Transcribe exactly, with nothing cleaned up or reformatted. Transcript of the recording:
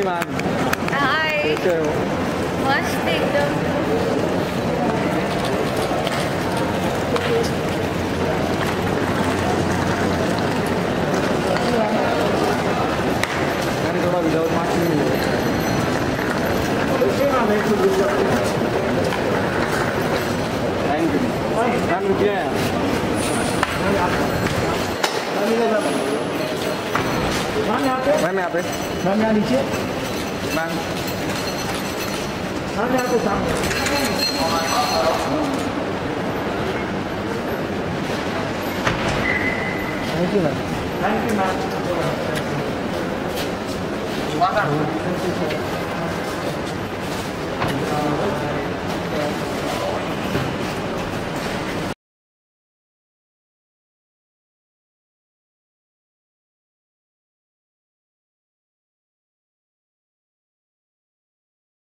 Ma'am. हाय। कैसे हो? मस्त एकदम। मैंने थोड़ा विदाउट मास्क नहीं लिया। Thank you ma'am. रुकिए यार। मैम यहाँ पे, मैम यहाँ पे, मैम यहाँ नीचे, मैम मैम यहाँ पे सामने। Thank you ma'am. Thank you ma'am.